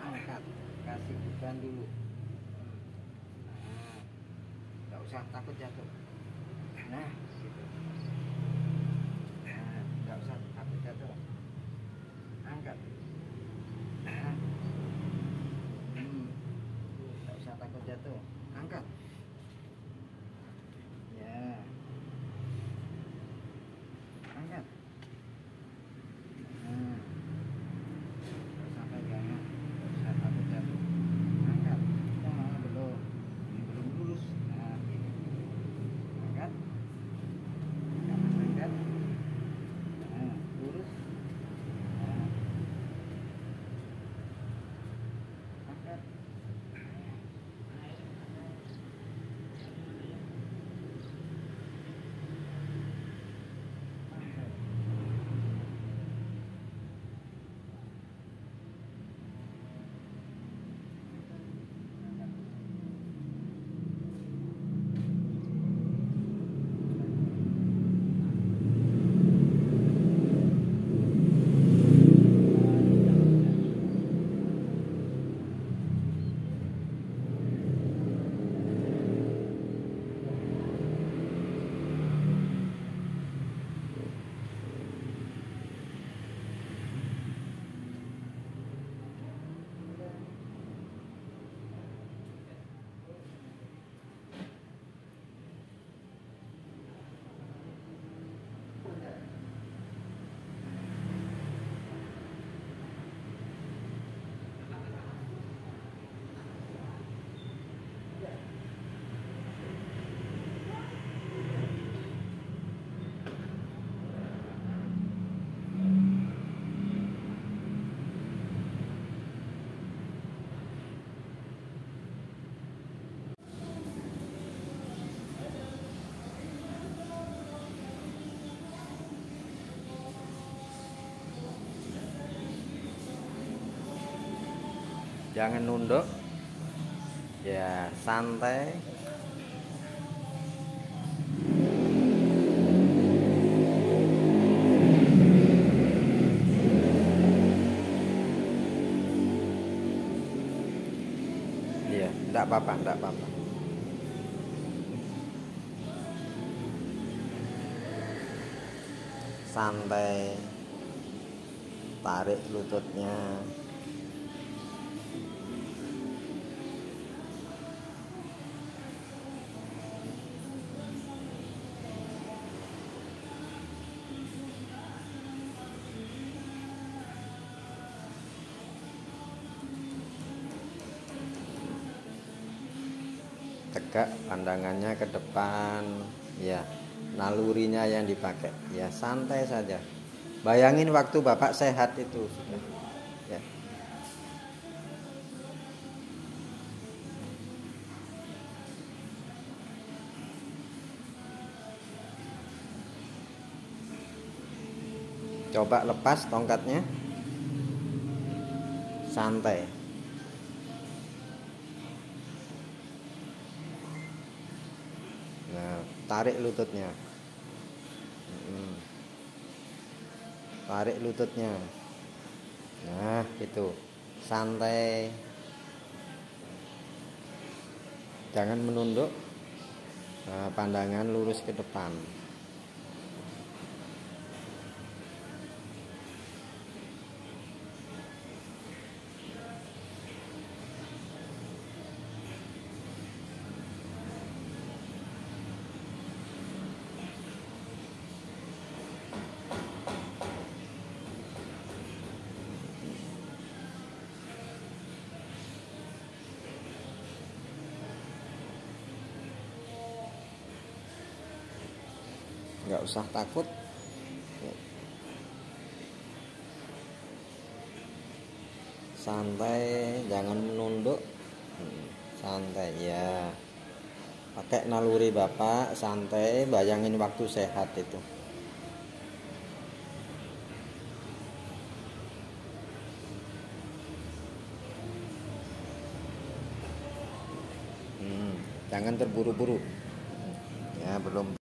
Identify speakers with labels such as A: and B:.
A: angkat, kasih beban dulu. Nah, nggak usah takut jatuh. Nah, gitu. Nah, nggak usah takut jatuh. Angkat. Nah, nggak usah takut jatuh. Angkat. Ya, angkat. Nah, nggak usah pegangan, nggak usah takut jatuh. Angkat. Nah, belum, ini belum lurus. Nah, gini. Angkat. Angkat. Nah, lurus. Nah, angkat. Jangan nunduk, ya santai. Iya, enggak apa-apa, enggak apa-apa. Santai, tarik lututnya. Tegak, pandangannya ke depan, ya, nalurinya yang dipakai, ya santai saja. Bayangin waktu Bapak sehat itu sudah, ya. Coba lepas tongkatnya, santai. Nah, tarik lututnya. Tarik lututnya. Nah, itu. Santai. Jangan menunduk. Nah, pandangan lurus ke depan. Nggak usah takut. Santai, jangan menunduk. Santai ya. Pakai naluri Bapak, santai, bayangin waktu sehat itu. Jangan terburu-buru. Ya, belum